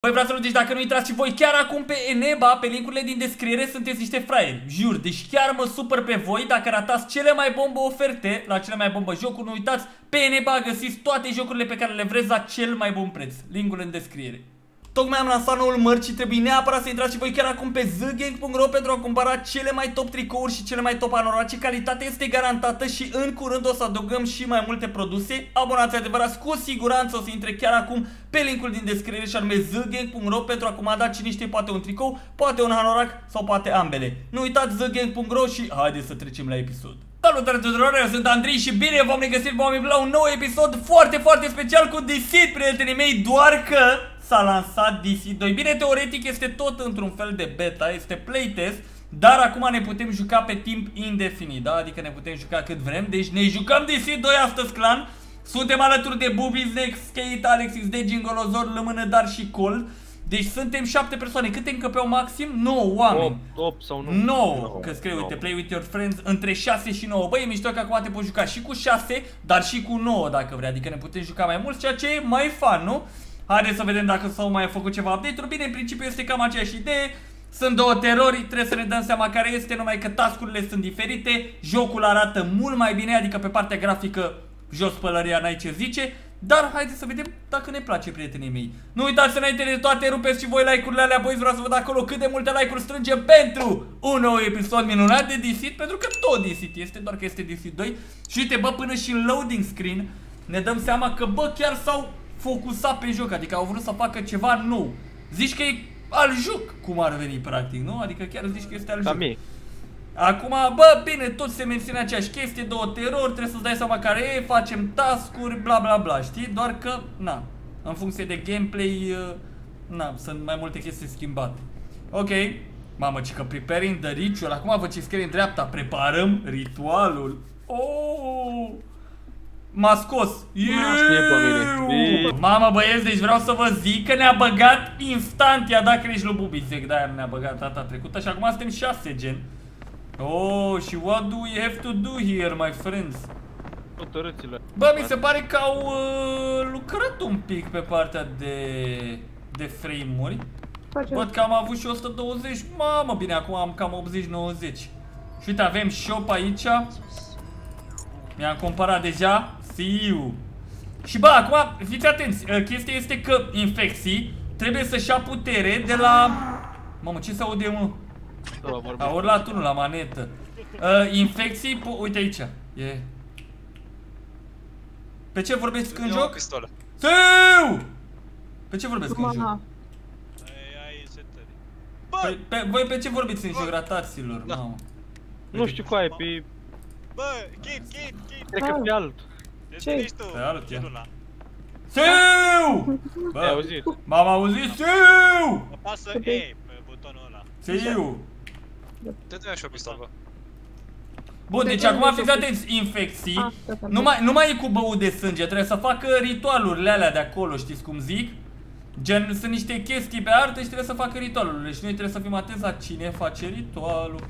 Băi, vreau să deci dacă nu intrați și voi chiar acum pe Eneba, pe linkurile din descriere, sunteți niște fraieri, jur. Deci chiar mă supăr pe voi dacă ratați cele mai bombă oferte la cele mai bombă jocuri. Nu uitați, pe Eneba găsiți toate jocurile pe care le vreți la cel mai bun preț. Linkul în descriere. Tocmai am lansat noul merch și trebuie neapărat să intrați și voi chiar acum pe zgang.ro pentru a cumpăra cele mai top tricouri și cele mai top anorace. Calitatea este garantată și în curând o să adăugăm și mai multe produse. Abonați adevărați cu siguranță o să intre chiar acum pe linkul din descriere și anume zgang.ro pentru a comanda cine știe, poate un tricou, poate un hanorac sau poate ambele. Nu uitați zgang.ro și haideți să trecem la episod. Salutare tuturor, eu sunt Andrei și bine v-am regăsit la un nou episod foarte special cu Deceit, prietenii mei, doar că s-a lansat Deceit 2. Bine, teoretic este tot într-un fel de beta, este playtest, dar acum ne putem juca pe timp indefinit, da? Adică ne putem juca cât vrem, deci ne jucăm Deceit 2 astăzi, clan. Suntem alături de Bubis, Next, Skate, Alexis, de Gingolozor, Lămână, Dar și Cold. Deci suntem 7 persoane, câte încăpeau maxim? 9 oameni. 8 sau 9. 9, că scrie, uite, play with your friends, între 6 și 9. Băi, e mișto că acum te poți juca și cu 6, dar și cu 9 dacă vrei, adică ne putem juca mai mult, ceea ce e mai fun, nu? Haideți să vedem dacă s-au mai făcut ceva update-uri. Bine, în principiu este cam aceeași idee. Sunt două terori, trebuie să ne dăm seama care este, numai că task-urile sunt diferite. Jocul arată mult mai bine, adică pe partea grafică, jos pălăria, n-ai ce zice. Dar haideți să vedem dacă ne place, prietenii mei. Nu uitați, înainte de toate, rupeți și voi like-urile alea, boys. Vreau să văd acolo cât de multe like-uri strângem pentru un nou episod minunat de Deceit. Pentru că tot Deceit este, doar că este Deceit 2. Și uite, bă, până și în loading screen ne dăm seama că, bă, chiar s-au focusat pe joc, adică au vrut să facă ceva nou. Zici că e al joc, cum ar veni practic, nu? Adică chiar zici că este al joc. Acum, bă, bine, tot se menține aceeași chestie, două terori, trebuie să-ți dai seama care e, facem task-uri, bla bla bla, știi? Doar că, na, în funcție de gameplay, na, sunt mai multe chestii schimbate. Ok, mamă, ci că preparing the ritual, acum vă ce scrie în dreapta, preparăm ritualul. Oh! M-a scos. Mamă, băieți, deci vreau să vă zic că ne-a băgat instant. I-a dat crash lui Bubisec, de-aia ne-a băgat data trecută și acum suntem 6 gen. Oh, și what do we have to do here, my friends? Bă, mi se pare că au lucrat un pic pe partea de frame-uri. Văd că am avut și 120. Mamă, bine, acum am cam 80-90. Și uite, avem shop aici. Mi-am cumpărat deja. See you. Și bă, acum, fiți atenți. Chestia este că infecții trebuie să-și ia putere de la... Mamă, ce se aude, mă? A urlat unul la manetă. Infecții, uite aici. E. Pe ce vorbesc în joc? Siu! Pe ce vorbesc în joc? Voi pe ce vorbiți în joc, rataților? Nu știu cu aia, pe... Bă, gate. Cred că pe alt. Ce? Pe alt, ia. Siu! Bă, m-am auzit, siu! Apasă E pe butonul ăla. Siu! Dă-mi așa o pistolă, bă. Bun, deci acum fiți atenți, infecții. Nu mai e cu băut de sânge, trebuie să facă ritualurile alea de acolo, știți cum zic? Gen, sunt niște chestii pe artă și trebuie să facă ritualurile. Și noi trebuie să fim atenți la cine face ritualul.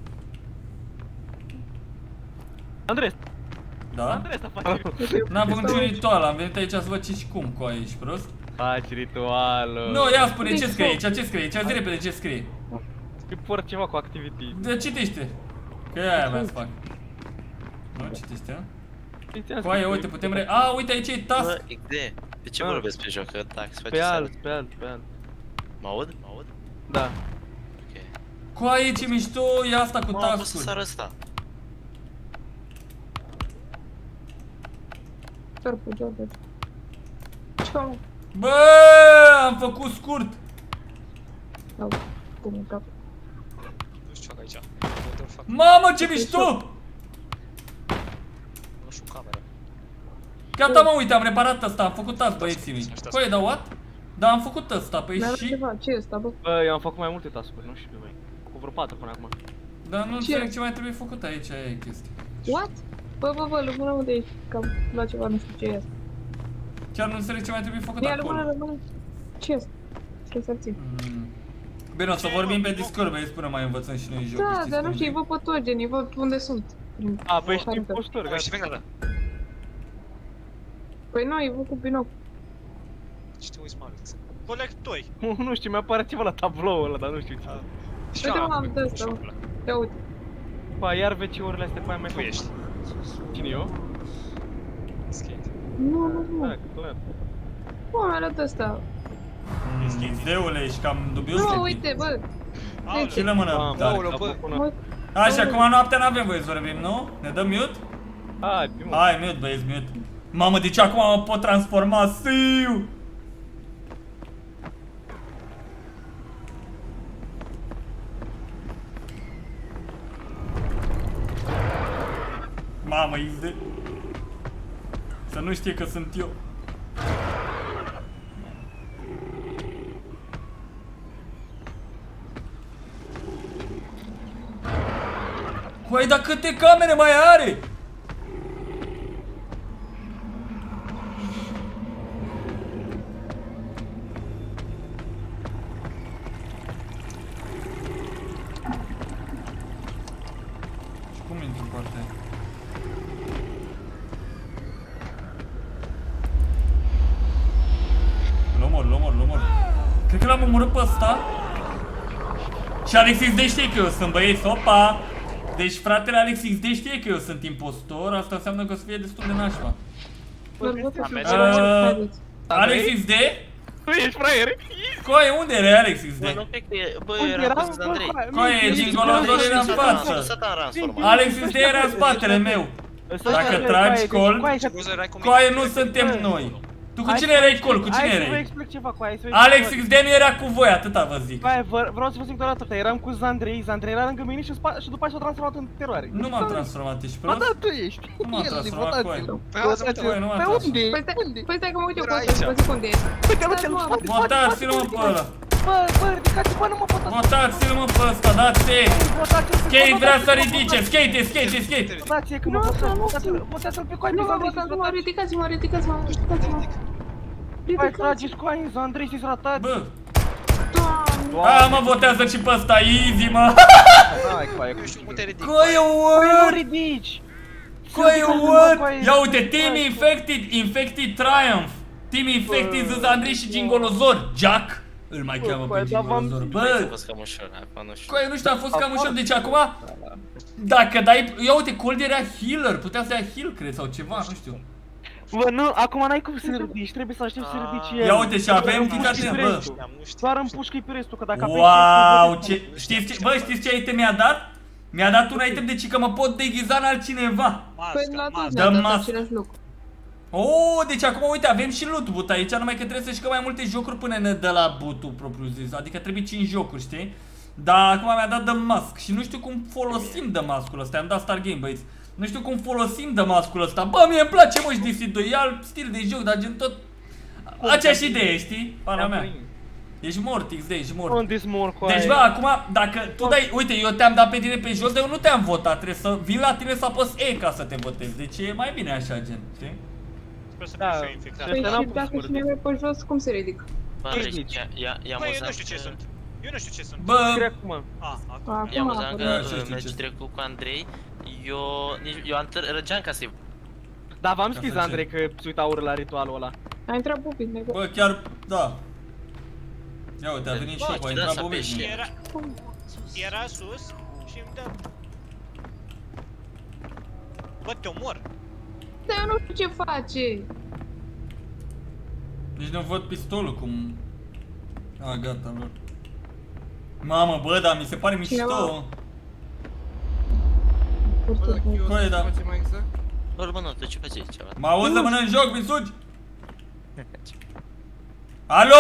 Andrei. Da? Andrei să face. N-am făcut niciun ritual, am venit aici să văd ce și cum cu aia, ești prost? Faci ritualul. Nu, ia spune ce scrie aici, ce scrie aici, zi repede ce scrie. Scrie por ceva cu activity. Da, citește. Că e aia mea să fac. Nu, citește, a? Cu aia, uite, putem a, uite aici e task. Idee. De ce vorbesc pe joc? Că dacă se face pe alt. Mă aud? Da. Ok. Cu aia ce mișto e asta cu task-uri. Mă, să sară ăsta. Bă, am făcut scurt. Nu știu ce fac aici. Mamă, ce mișto! Nu știu camera. Gata, mă, uite, am reparat ăsta, am făcut task, băieții mei. Păi, dar what? Da, am făcut ăsta, păi și... Ce e ăsta, bă? Bă, eu am făcut mai multe task-uri, nu știu, băi. Cu vreo 4 până acum. Dar nu înțeleg ce mai trebuie făcut aici, aia e chestia. What? Bă, lămână unde ești? Că am luat ceva, nu știu ce e asta. Chiar nu înțeleg ce mai trebuie făcut acolo. Lămână. Ce e asta? Ce să țin? Bine, o să vorbim pe Discord, băieți, până mai învățăm și noi jocul. Da, dar nu știu, văd patogenii, văd unde sunt. A, păi ești impostor, gata. Păi nu, îi văd cu binoc. Ce te uiți, mă, Alex? Colectori. Nu știu, mi-apare ceva la tabloul ăla, dar nu știu ce. Uite, mă, am de ăsta, mă. Ia uite. Pa, iar WC-urile astea pe aia mai Tu ești. Cine eu? Skate. Nu. Da, clar. Bă, mi-a luat ăsta. Zeule, ești cam dubios. Nu, uite, bă. Și la mână. Da. Aoleu, bă. Mă, Așa, acum noaptea n-avem voie să vorbim, nu? Ne dăm mute? Hai, mă. Hai, mute, băieți, mute. Mamă, deci acum mă pot transforma, siu! Mamă, XD. Să nu știe că sunt eu. Băi, dar câte camere mai are? Și cum intru în partea aia? L-omor. Cred că l-am omorât pe ăsta. Și Alex XD știe că eu sunt, băieți, opa! Deci fratele Alex XD știe că eu sunt impostor, asta înseamnă că o să fie destul de nașpa. Alex XD? Tu ești fraier? Coaie, unde era Alex XD? Bă, nu cred că e... Bă, Unde era cu Andrei. Coaie, Gingolozor era în față. Alex XD era în spatele meu. Dacă tragi col, coaie nu suntem noi. Tu cu cine erai col? Cu cine Hai să vă erai? explic ceva, coaie. Alex XD nu era cu voi, atâta vă zic. Coaie, vreau să vă zic doar atâta, eram cu Zandrei era lângă mine și după aceea s-a transformat în teroare. Nu m-am transformat, ești Ba prost? da, tu ești. Nu m-am transformat, coaie. Coaie, nu m-am Pe transformat. unde? Păi stai că mă uit eu pe ăsta, vă zic unde e. Uite-l în spate. Votați-l mă pe ăla. Bă, ridicați-vă, nu mă votați. Votați-l mă pe ăsta, dați-i. Skate vrea să ridice, skate. Votați-i că mă votați-l pe coaie, pe Zandrei. Ridicați-mă. Hai, trageți coaie, Zandrei, să-i ratați. Bă, Doamne. a, mă votează și pe ăsta, easy, mă. Hai, coaie, Nu știu cum te ridic. Coaie, nu what? ridici. Coaie, what? Ia uite, Team Infected Triumph. Team Infected zis Andrei și Gingolozor. Jack îl mai cheamă pe Gingolozor. A Bă, fost cam ușor, acum nu știu. coaie, nu știu, a fost cam ușor, deci acum dacă dai, ia uite, Cold era healer, putea să ia heal, cred, sau ceva, nu știu. Bă, nu, acum n-ai cum să ridici, trebuie să aștept să ridici el. Ia uite și avem, ficați bă. Doar împușcă-i pe restul, că dacă apeși... Wow, ce, știți ce item mi-a dat? Mi-a dat un item deci că mă pot deghiza în altcineva. Păi la toți Dăm ne-a dat mască. același lucru. Oh, deci acum uite, avem și loot boot aici, numai că trebuie să jucăm mai multe jocuri până ne dă la boot-ul propriu zis. Adică trebuie 5 jocuri, știi? Dar acum mi-a dat The Mask și nu știu cum folosim The Mask-ul ăsta, am dat Star Game, băieți. Nu știu cum folosim The Mask-ul ăsta. Bă, mie îmi place, mă, și DC2, e alt stil de joc, dar gen tot aceeași idee, știi? Pana mea. Ești mort, XD, ești mort. Unde-s mor, coaie? Deci, bă, acum, dacă tu dai, uite, eu te-am dat pe tine pe jos, dar eu nu te-am votat, trebuie să vin la tine să apăs E ca să te votez. Deci e mai bine așa, gen, știi? Sper să Da. fiu și eu infectat. Păi Ăsta n-am și pus dacă mărți. cineva e pe jos, cum se ridică? Bă, ridici. e Băi, eu nu amuzant știu ce că... sunt. Eu nu știu ce sunt. Bă, Scrie acum. Acum. E amuzant că Da, știu meci ce- trecut cu Andrei, eu am răgeam ca să-i... Da, v-am Ca scris, să Andrei, că se uita ură la ritualul ăla. A intrat Bubi, nego. bă, chiar, da. Ia uite, a venit și eu, a da, intrat să Bobby. apeși. Era sus și îmi dă... Bă, te omor. Dar eu nu știu ce face. Nici nu văd pistolul cum... A, gata, lor. Mamă, bă, dar mi se pare mișto. Cineva? Băi, da. Bă, nu, tu ce faci ceva? Mă auzi să mănânc joc, mi sugi? Alo!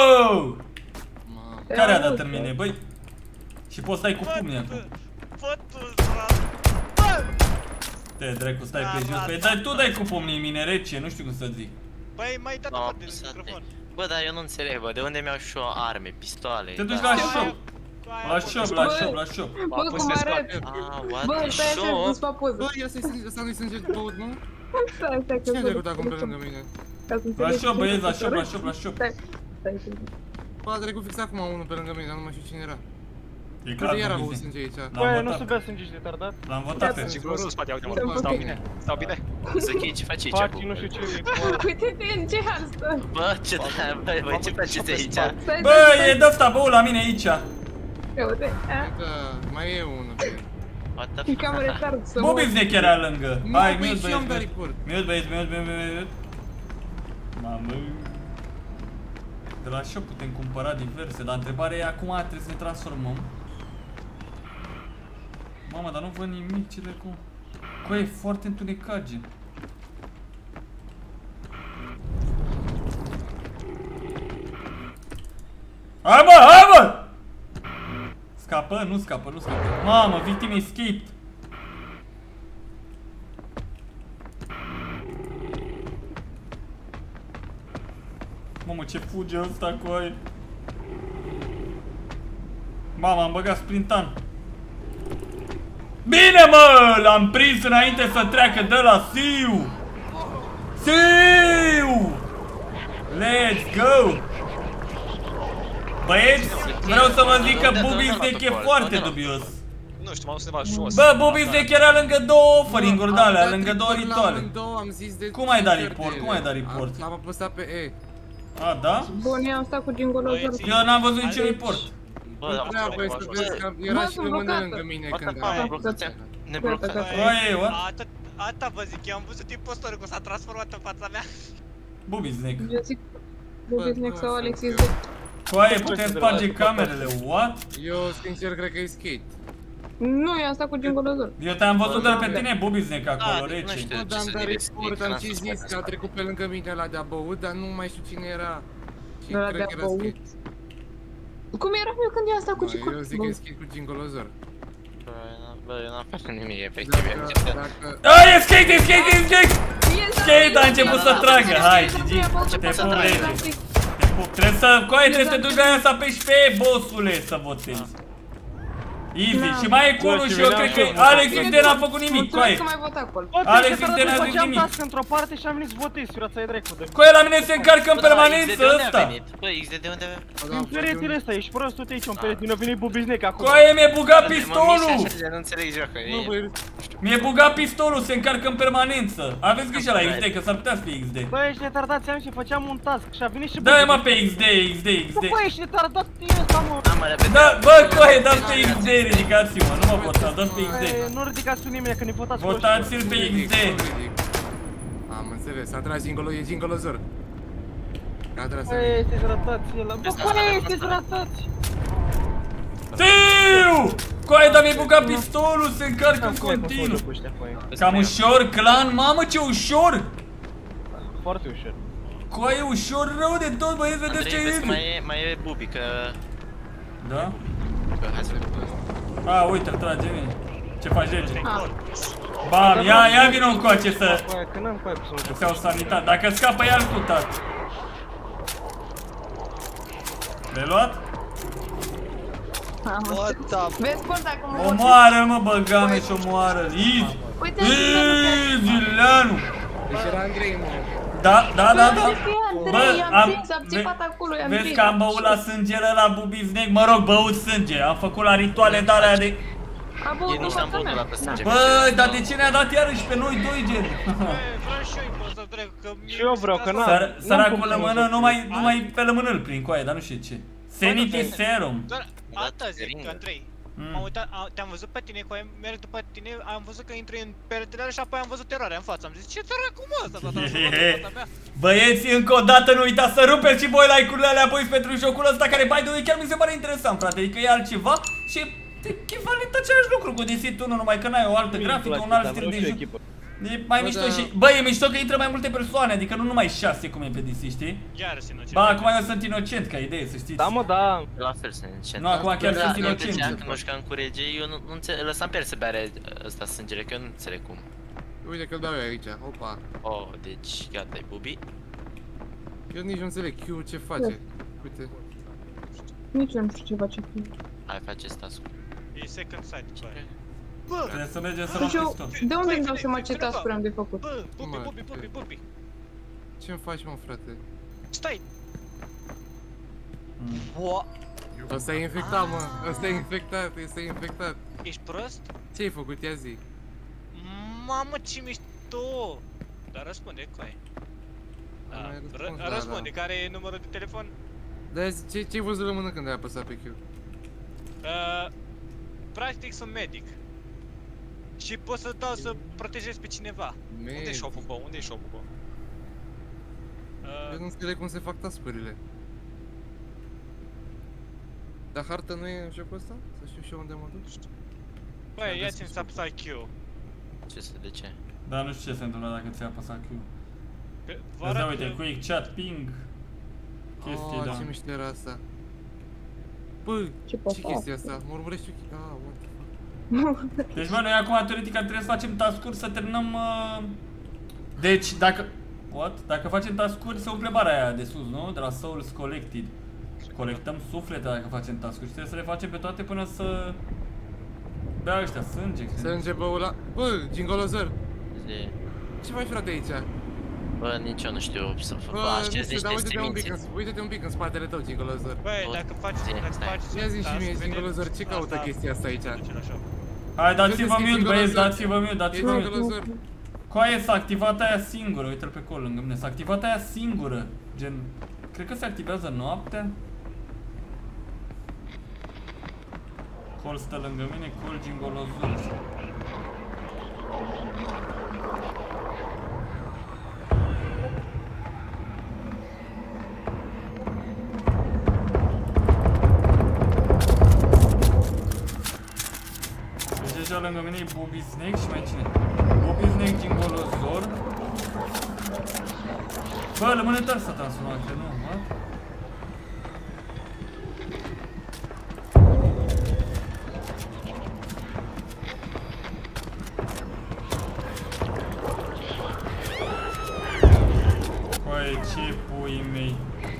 Mamă. Care a dat în mine, băi? Și poți stai cu pumnii acum. Fă tu, bă! Te dracu, stai pe jos. Păi dai, tu dai cu pumnii în mine rece, nu știu cum să zic. Băi, mai dat No, afară din apăsate. microfon. Bă, dar eu nu înțeleg, bă, de unde mi-au și eu arme, pistoale? Te duci da. la shop. La shop, la Bă. shop, la shop. Bă, cum arăt? Ah, what Bă, the stai așa, shop? nu-ți fac poză. Bă, ăsta nu-i sânge băut, nu? Stai, că Cine a să- trecut acum pe lângă mine? Ca să La înțelegi shop, ce băieți, la se shop, la întâmplă. shop, la shop. Stai. Bă, a trecut fix acum unul pe lângă mine, dar nu mai știu cine era. E Cred clar, că iar a Bobby. băut sânge aici. L-am Băi, nu votat. se bea sânge, ești retardat? L-am votat pe. Sigurul în spate, uite, Să-mi mă, stau fac bine. Stau bine. Zăchei, ce faci aici? Faci, nu știu ce report. Uite-te în ce stă. Bă, ce da, bă, ce faceți aici? Bă, e de-asta băul la mine aici. Uite, Da, mai e unul. What the e cam retard să Bobby Snack era lângă. Hai, mute și eu am dat băieți, report. mute băieți, mute. Mamă. De la shop putem cumpăra diverse, dar întrebarea e acum trebuie să ne transformăm. Mama, dar nu văd nimic, ce dracu. Cu e foarte întunecat, gen. Hai mă, hai mă! Scapă, nu scapă, nu scapă. Mamă, victim escaped. Mamă, ce fuge ăsta cu aia. Mama, am băgat sprintan. Bine, mă! L-am prins înainte să treacă de la Siu! Siu! Let's go! Băieți, vreau să vă zic că Bobby Snack e foarte dubios. Nu știu, m-am dus undeva jos. Bă, Bobby Snack era lângă două offering-uri de-alea, lângă două rituale. Cum ai dat report? Cum ai dat report? Am apăsat pe E. A, da? Bun, eu am stat cu gingolozor. Eu n-am văzut niciun report. Bă, Nu trebuie să vezi că era și lumea lângă mine când ne blocat. Oie, what? Atâta vă zic, eu am văzut impostorul cum s-a transformat în fața mea. Bobby Snack. Eu zic Bobby Snack sau Alexis. Coaie, putem sparge camerele, what? Eu sincer cred că e skate. Nu, eu am stat cu gingolozor. Eu te-am văzut doar pe tine, Bobby Snack, acolo, nu rece. știu. Nu, dar am dat report, am și zis că a trecut pe lângă mine ăla de-a băut, dar nu mai știu cine era. Și Ăla cred de-a că era băut. skate. Cum eram eu când eu am stat cu Eu zic că e skate cu gingolozor. Bă, eu n-am făcut nimic, efectiv. Dacă... A, e skate, e skate, e skate! Skate a început să tragă, hai, GG. Te pup, rege. Te pup, trebuie să, coaie, trebuie să te duci la ea să apeși pe bossule să votezi. Easy, și mai e cu unul și eu cred că Alex Xden n-a făcut nimic, coaie. Că mai vota acolo. Alex Xden n-a zis nimic. task într-o parte și am venit să votez, firața e dracu de. Coaie, la mine se încarcă în permanență ăsta. Bă, XD de unde a venit? În peretele ăsta, ești prost, tu te aici un perete, a venit Bobby Snack acum. Coaie, mi-e bugat Mă mișc pistolul. așa, nu înțeleg jocul. Nu, băi, Mi-e bugat pistolul, se încarcă în permanență. Aveți grijă la XD, că s-ar putea să fie XD. Bă, ești retardat, ți-am și făceam un task și a venit și Dă-i mă pe XD. Bă, ești retardat, e ăsta, mă. Am mă repede. Da, bă, coaie, dați pe XD, ridicați-mă, nu mă votați, dați pe XD. Nu ridicați pe nimeni, că ne votați cu Votați-l pe XD. Am înțeles, a tras e gingolozor. A tras Bă, sunteți ratați, ăla. Bă, bă, sunteți ratați. Tiu! Coaie, dar mi-e bugat pistolul, se încarcă în continuu. Cam ușor, clan, mamă ce ușor! Foarte ușor. Coaie, ușor rău de tot, băieți, vedeți ce Andrei, vezi că e. mai e Bubi, că... Da? Hai să vedem. A, uite, îl trage mine. Ce faci, rege? Bam, ia vină încoace să... Bă, că n-am coaie să mă Să iau sanitate. Dacă scapă, ia-l cu tată. Le-ai luat? Vezi, bă, dacă mă Omoară-l, mă, băgame și omoară. Easy! Uite, Easy, Leanu! Deci era Andrei, mă. Da. Bă, am țipat acolo, i-am Vezi că am băut la sângele la Bobby Snack, mă rog, băut sânge. Am făcut la rituale de-alea de... A băut Nici n-am băut la pe sânge. Bă, dar de ce ne-a dat iarăși pe noi doi, gen? Vreau și eu impostor, dracu, că... Și eu vreau, că n-am. Săracul lămână, numai pe lămână-l prin coaie, dar nu știu ce. Sanity Serum. Doar asta zic, Andrei. M-am uitat, te-am văzut pe tine, cu merg după tine, am văzut că intri în peretele și apoi am văzut teroarea în față. Am zis, ce dracu mă ăsta s-a transformat în fața mea? Băieți, încă o dată nu uitați să rupeți și voi like-urile alea apoi pentru jocul ăsta care, by the way, chiar mi se pare interesant, frate. Adică e altceva și echivalent același lucru cu DC1, numai că n-ai o altă grafică, un alt stil de joc. E mai mișto și... Bă, e mișto că intră mai multe persoane, adică nu numai 6 cum e pe DC, știi? Iar inocent. Ba, acum eu sunt inocent, ca idee, să știți. Da, mă, da. La fel sunt incent. Nu, acum chiar sunt Eu inocent. când nu jucam cu rege, eu nu înțeleg, lăsam pe el să bea ăsta sângele, că eu nu înțeleg cum. Uite că-l dau eu aici, opa. Oh, deci gata, e Bubi. Eu nici nu înțeleg Q ce face. Uite. Nici eu nu știu ce face. Hai, face task-ul. E second sight, bă. Trebuie să mergem să Deci luăm eu, pistol. de unde îmi dau seama ce task-uri am de făcut? Bă, Bubi. Ce-mi faci, mă, frate? Stai! Boa! Ăsta e infectat, mă. Ăsta e infectat, este infectat. Ești prost? Ce ai făcut, ia zi? Mamă, ce mișto! Dar răspunde, coaie. Mai răspuns, da, Răspunde, care e numărul de telefon? Dar ce-ai văzut la mână când ai apăsat pe Q? Practic sunt medic. Și pot să dau să protejez pe cineva. Unde e shop-ul, bă? Unde e shop-ul, bă? Eu nu înțeleg cum se fac task-urile. Dar harta nu e jocul ăsta? Să știu și eu unde mă duc? Băi, ia-ți-mi să apăsai Q. De ce? Dar nu știu ce se întâmplă dacă ți-a apăsat Q. Vă Vezi, arăt uite, quick chat, ping. Chestii, da. Ce mișto era asta. Bă, ce chestia asta? Mă urmărești tu? Ah, what the fuck. Deci, mă, noi acum, teoretic, trebuie să facem task-uri, să terminăm... Deci, dacă... What? Dacă facem task-uri, se umple bara aia de sus, nu? De la Souls Collected. Colectăm suflete dacă facem task-uri și trebuie să le facem pe toate până să... Bea ăștia sânge. Sânge, bă, ăla... Bă, Gingolozor! Zi. Ce faci, frate, aici? Bă, nici eu nu știu să fac. Bă, nu știu, dar uite-te un pic în spatele tău, Gingolozor. Băi, dacă faci... Ia zi și mie, Gingolozor, ce caută chestia asta aici? Hai, dați-vă mute, băieți, dați-vă mute, dați-vă mute. Gingolozor. Coaie, s-a activat aia singură, uite-l pe acolo lângă mine, s-a activat aia singură. Gen, cred că se activează noaptea. Col stă lângă mine, Col Gingolozor. Deci deja lângă mine e Bobby Snake și mai cine? Bobby Snake, Gingolozor. Bă, lămânătar s-a transformat, cred, nu? What? Coaie, ce puii mei.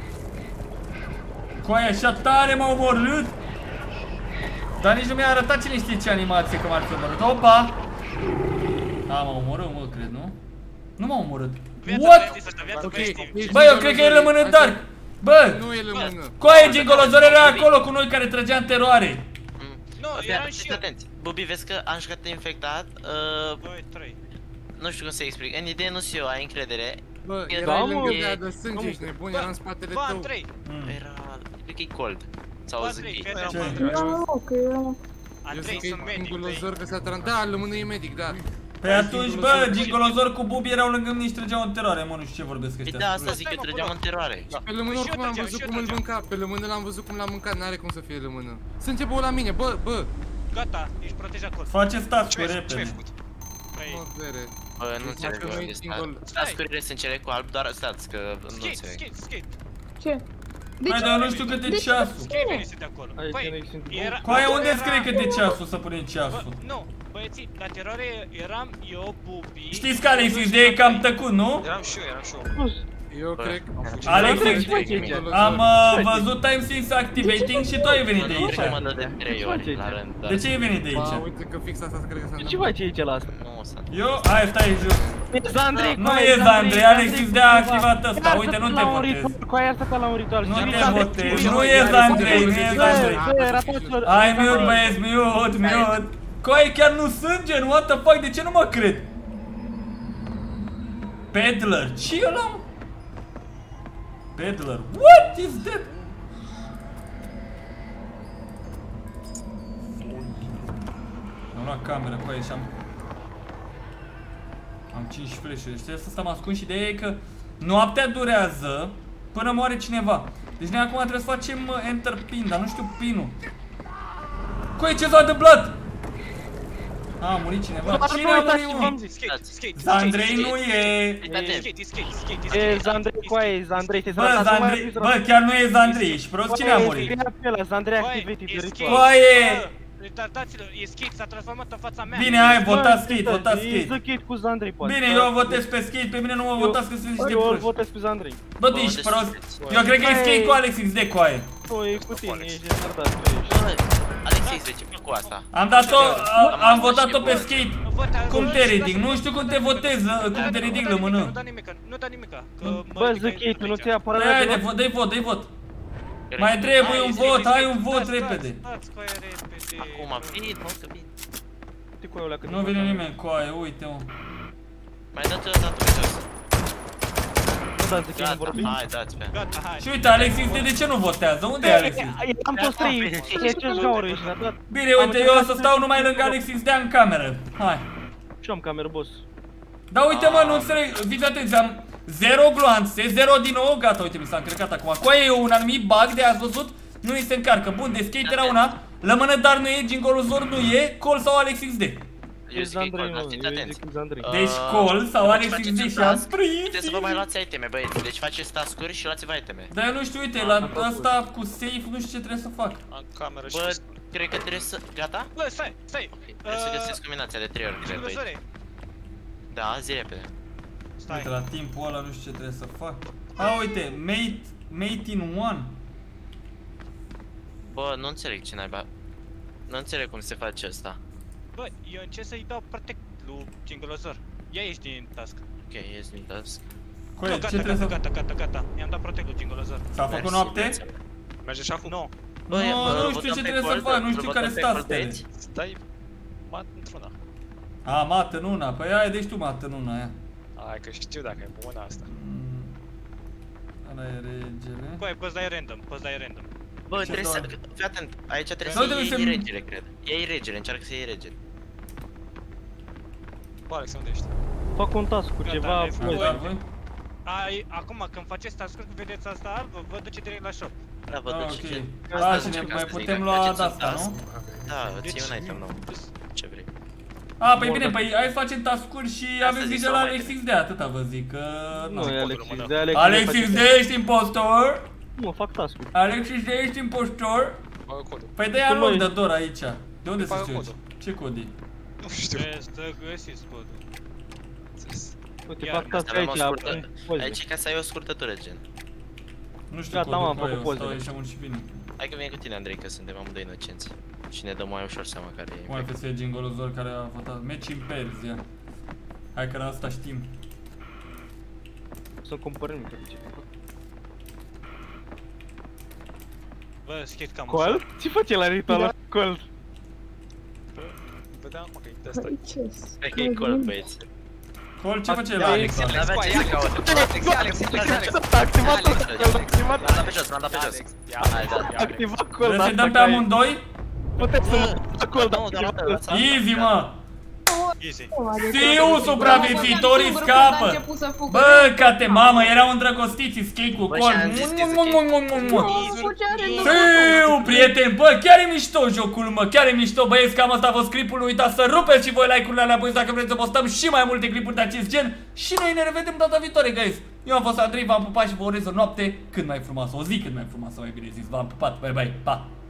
Coaie, așa tare m-a omorât. Dar nici nu mi-a arătat cine știe ce animație că m-ar fi omorât. Opa! A, m-a omorât, mă, cred, nu? Nu m-a omorât. What? Bă, eu cred că e lămânătar. Bă! Nu e lămână. Coaie, Gingolozor era acolo cu noi care trăgea în teroare. Nu, eram și eu. Atenți, Bobby, vezi că am jucat infectat. 2, 3. Nu știu cum să explic. În idee nu sunt eu, ai încredere. Bă, erai lângă de de sânge, ești nebun, era în spatele tău. 3. Era... cred că e cold. Sau zic. Andrei, sunt medic. Gingolozor că s-a trans... Da, lămână e medic, da. Păi atunci, bă, Gingolozor cu Bubi erau lângă mine și trăgeau în teroare, mă, nu știu ce vorbesc ăștia. Da, asta zic, eu trăgeam în teroare. Pe lămână oricum am văzut cum îl mânca, pe lămână l-am văzut cum l-a mâncat, n-are cum să fie lămână. Sânge, bă, la mine, bă, bă! Gata, ești protejat col. Faceți task-uri Ce ai repede. făcut? Mă, vere. Bă, nu înțeleg că este. Task-urile sunt cele cu alb, doar stați, că nu înțeleg. Skate. Ce? Hai, dar eu nu știu cât e ceasul. Skate venise de acolo. Păi, era... Coaie, unde scrie cât e ceasul să punem ceasul? Nu, băieții, la teroare eram eu, Bubi... Știți că Alexis de e cam tăcut, nu? Eram și eu. Eu cred că... Alexis, am văzut time since activating și tu ai venit de aici. Nu mă dă de 3 ori la rând. De ce ai venit de Ba, aici? uite că fix asta cred că s-a Ce întâmplat. faci aici la asta? Nu o să... Eu? Hai, stai jos. E Zandrei, Nu e Zandrei, Alexis de-a activat ăsta, uite, nu te votez. Coaie asta ca la un ritual. Nu te votez, nu e Zandrei, nu e Zandrei. Hai, mute, băieți, mute. Coaie, chiar nu sânge, what the fuck, de ce nu mă cred? Peddler, ce e ăla? Peddler, what is that? Am luat camera, coaie, și am 5 flash-uri, știi, asta m-am ascuns și ideea e că noaptea durează până moare cineva. Deci noi acum trebuie să facem enter pin, dar nu știu pinul. Coaie, ce s-a întâmplat? A murit cineva. Cine a murit, mă? Zandrei nu e. E Zandrei, coaie, Zandrei, Bă, Zandrei, bă, chiar nu e Zandrei, ești prost? Cine a murit? Zandrei activated de ritual. Coaie! Retardaților, e Skate, s-a transformat în fața mea. Bine, hai, votați Skate, votați E Skate. Skate cu Zandrei, poate. Bine, eu votez pe Skate, pe mine nu mă votați că sunt niște Eu îl proști. votez pe Zandrei. Bă, tu ești prost. Eu cred că e Skate cu Alex XD, coaie. Tu e cu tine, ești retardat, tu ești. Alexis, de ce fac cu asta? Am votat-o pe Skate. Cum te ridic? Nu știu cum te votez, cum te ridic la mână. Nu da nimica. Bă, Skate, tu nu ți-ai apărat Haide, dă-i vot. Mai trebuie un vot, hai un vot repede. Stați, coaie, repede. Acum, bine, mă, că bine. Uite coaie ăla cât Nu vine nimeni, coaie, uite-mă. Mai dați o dată pe jos. Nu dați de că nu vorbim. Hai, dați pe. Gata, hai. Și uite, Alexis, de ce nu votează? Unde e Alexis? Am toți trei, e 5 gauri și ne-a dat. Bine, uite, eu o să stau numai lângă Alexis, dea în cameră. Hai. Și am cameră, boss. Da, uite, mă, nu înțeleg. Fiți atenți, am 0 gloanțe, 0 din nou, gata, uite, mi s-a încărcat acum. Cu aia e un anumit bug de ați văzut? Nu îi se încarcă. Bun, de skate era una, lămână dar nu e, Gingolozor nu e, Col sau Alexis D. Eu zic că e Col, dar fiți atenți. Deci Col sau Alexis D și am prins. Puteți să vă mai luați iteme, băieți. Deci faceți task-uri și luați-vă iteme. Dar eu nu știu, uite, la asta cu safe nu știu ce trebuie să fac. Am cameră și... Bă, cred că trebuie să... Gata? Bă, stai, stai! Trebuie să găsesc combinația de 3 ori, cred, băieți. Gingolozore! Da, zi repede. Stai. Uite, la timpul ăla nu știu ce trebuie să fac. A, uite, mate in one. Bă, nu înțeleg ce naiba. Nu înțeleg cum se face asta. Bă, eu încerc să-i dau protect lui Gingolozor. Ia ești din task. Ok, ies din task. Coe, Nu, ce gata, trebuie gata, să... gata, gata, gata. I-am dat protect lui Gingolozor. S-a făcut noapte? Merge și acum? Nu. Nu știu ce trebuie să fac, nu știu care sunt tastele. Stai mat într-una. A, mat în una, păi aia, deci tu mat în una aia. Hai că știu dacă e bună asta. Ăla e regele. Băi, poți dai random, poți dai random. Bă, trebuie să... Fii atent, aici trebuie Nu, să trebuie iei să- regele, cred. Iei regele, încearcă să iei regele. Bă, Alex, unde ești? Fac un task cu Gata, ceva. ai făcut. Da, voi? Acum, când faceți task-uri, vedeți asta albă, vă duce direct la shop. Da, vă Ah, duc și ok. ce... Da, și ziceam ne că mai asta zic, putem dacă lua faceți un de-asta, task, nu? Da, Deci, ții un item nou. Ce vrei. A, păi bine, păi hai să facem task-uri și Asta aveți zic, grijă sau la mai Alexis de atâta vă zic, că... Nu, nu. e Alexis, de Alexis de ești impostor? Nu, fac task-uri. Alexis de ești impostor? Păi dă-i Cu anul noi. de Dor aici. De unde să Bagă știu? codul. Ce cod e? Nu știu. Trebuie să găsiți codul. Uite, Iar, fac task Avem o aici, scurtă... pun poze. Aici e ca să ai o scurtătură, gen. Nu știu Gata, codul, am bă, făcut eu pozele. stau aici mult și bine. Hai că vine cu tine, Andrei, că suntem amândoi inocenți. Și ne dăm mai ușor seama care e. Cum ar fi să fie Gingolozor care a votat? Meci în Perzia. Hai că la asta știm. Să cumpărăm nimic aici. Bă, skate cam Col? Ce face la ritual ăla? Col. Vedeam, mă, că e de asta. Păi ce? Cred că e col, băieți. Col, ce face Ia, la Alex, ritual? N-avea ce să caute. Activat M-am dat pe jos, m-am dat pe jos. Hai, da. Activat col, Vrei să-i dăm pe amândoi? Puteți să mă col, Nu, dar nu, Easy, mă! Easy. Siu, supraviețuitorii scapă! Bă, cate mamă, erau îndrăgostiți skate cu Bă, Col. și-am zis că Siu, prieten, bă, chiar e mișto jocul, mă, chiar e mișto, băieți, cam asta a fost clipul, nu uitați să rupeți și voi like-urile alea, băieți, dacă vreți să postăm și mai multe clipuri de acest gen. Și noi ne revedem data viitoare, guys. Eu am fost Andrei, v-am pupat și vă urez o noapte cât mai frumoasă, o zi cât mai frumoasă, mai bine zis, v-am pupat, bye bye, pa!